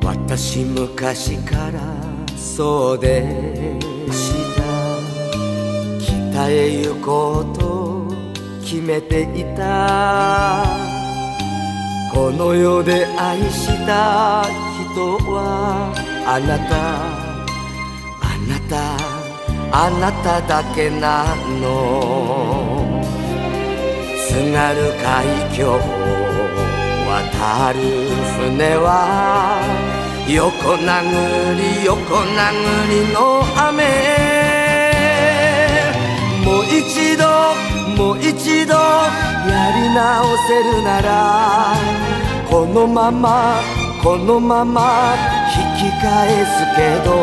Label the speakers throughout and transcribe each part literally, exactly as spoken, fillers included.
Speaker 1: 私昔からそうでした。北へ行こうと決めていた。この世で愛した人はあなた、あなた、あなただけなの。津軽海峡を渡る船は横殴り横殴りの雨。もう一度もう一度やり直せるなら、このままこのまま引き返すけど、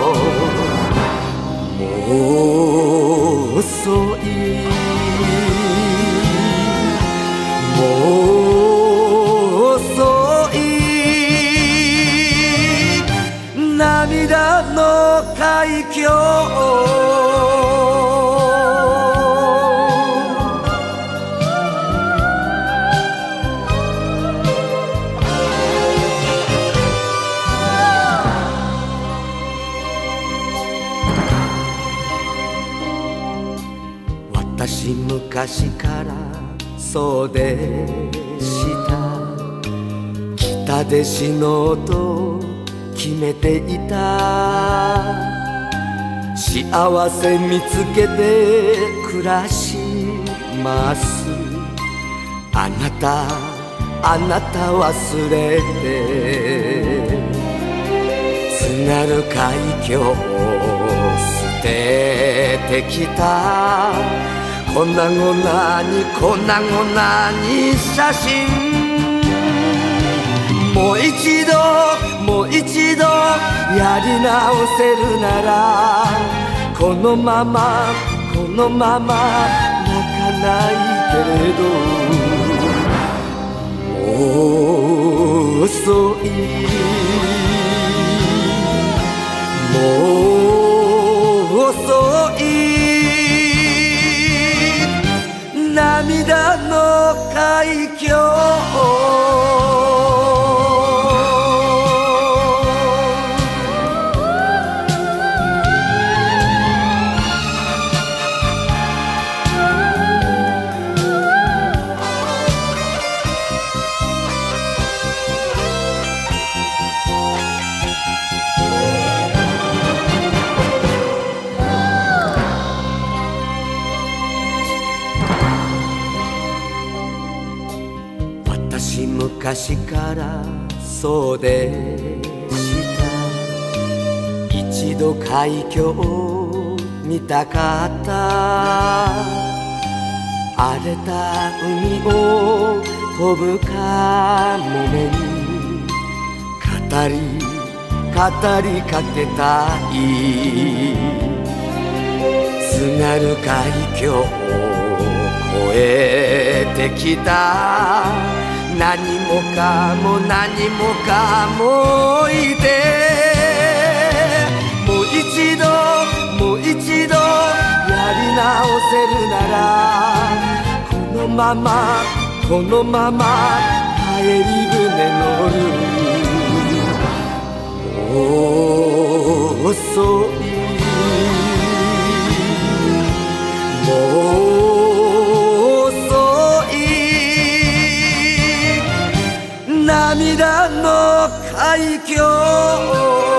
Speaker 1: もう遅い、もう遅い。涙の海峡、私昔からそうでした。北で死のうと決めていた。幸せ見つけて暮らします。あなたあなた忘れて、津軽海峡を捨ててきた。粉々に粉々に写真。もう一度もう一度やり直せるなら、このままこのまま泣かないけれど、もう遅い、もう遅い。涙の海峡、私昔からそうでした。一度海峡を見たかった。荒れた海を飛ぶかもめに語り語りかけたい。津軽海峡を越えてきた。何もかも何もかもいて、もう一度もう一度やり直せるなら、このままこのまま帰り船乗る。もう遅い、もう涙の海峡。